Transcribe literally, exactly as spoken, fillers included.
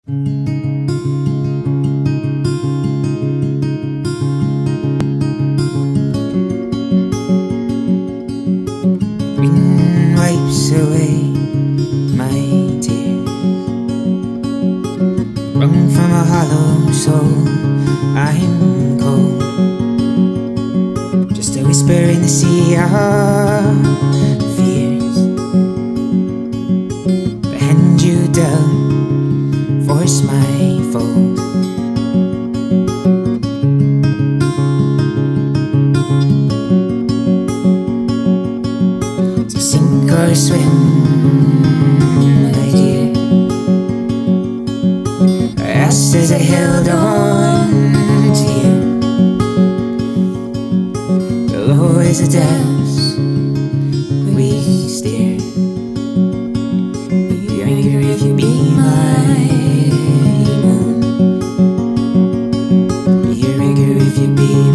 Wind wipes away my tears, wrung from a hollow soul. I'm cold, just a whisper in the sea of fears. The hand you dealt force my fold. To sink or swim, my dear, I asked as I held on to you. Below is the depths we steer. You're eager if you be my moon. You're eager if you be